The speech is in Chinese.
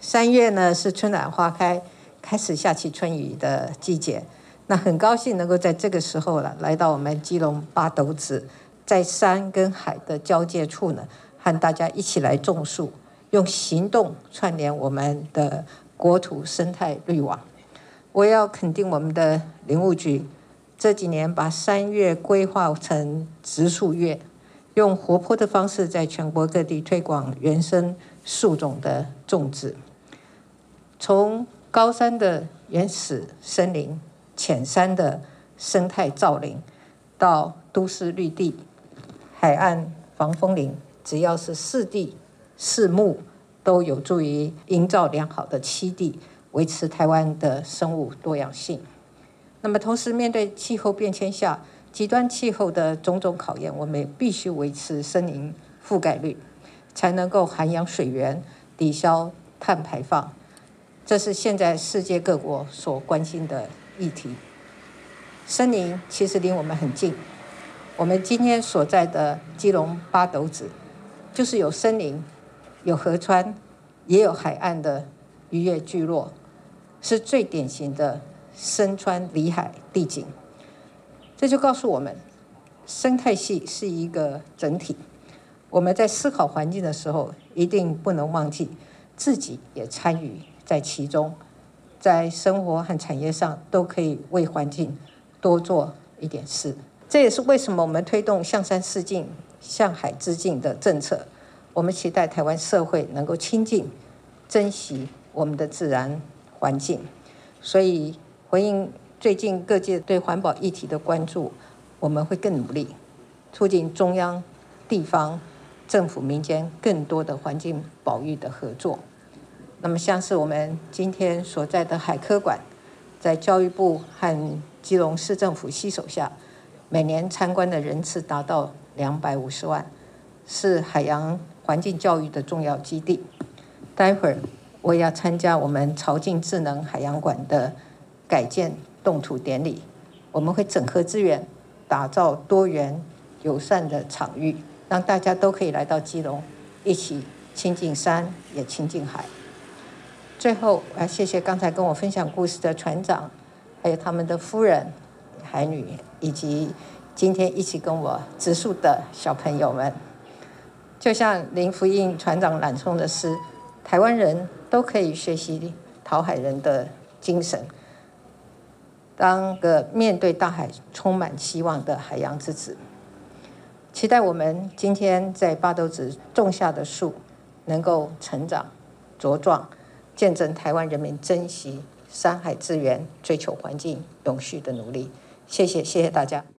3月呢是春暖花开，开始下起春雨的季节。那很高兴能够在这个时候来到我们基隆八斗子，在山跟海的交界处呢，和大家一起来种树，用行动串联我们的国土生态绿网。我也要肯定我们的林务局这几年把3月规划成植树月，用活泼的方式在全国各地推广原生树种的种植。从高山的原始森林、浅山的生态造林，到都市绿地、海岸防风林，只要是四地四木，都有助于营造良好的栖地，维持台湾的生物多样性。那么同时面对气候变迁下极端气候的种种考验，我们也必须维持森林覆盖率，才能够涵养水源，抵消碳排放。这是现在世界各国所关心的议题。森林其实离我们很近，我们今天所在的基隆八斗子，就是有森林、有河川，也有海岸的渔业聚落，是最典型的深川里海地景。这就告诉我们，生态系是一个整体。我们在思考环境的时候，一定不能忘记自己也参与在其中，在生活和产业上都可以为环境多做一点事。这也是为什么我们推动向山示敬、向海致敬的政策。我们期待台湾社会能够亲近、珍惜我们的自然环境。所以回应最近各界对环保议题的关注，我们会更努力，促进中央、地方、政府、民间更多的环境保育的合作。那么像是我们今天所在的海科馆，在教育部和基隆市政府携手下，每年参观的人次达到250万，是海洋环境教育的重要基地。待会儿我也要参加我们潮境智能海洋馆的改建动土典礼，我们会整合资源，打造多元友善的场域，让大家都可以来到基隆，一起亲近山，也亲近海。最后，我要谢谢刚才跟我分享故事的船长，还有他们的夫人、海女，以及今天一起跟我植树的小朋友们。就像林福印船长朗诵的诗，台湾人都可以学习讨海人的精神，当个面对大海充满希望的海洋之子。期待我们今天在八斗子种下的树能够成长茁壮，见证台湾人民珍惜山海资源、追求环境永续的努力。谢谢大家。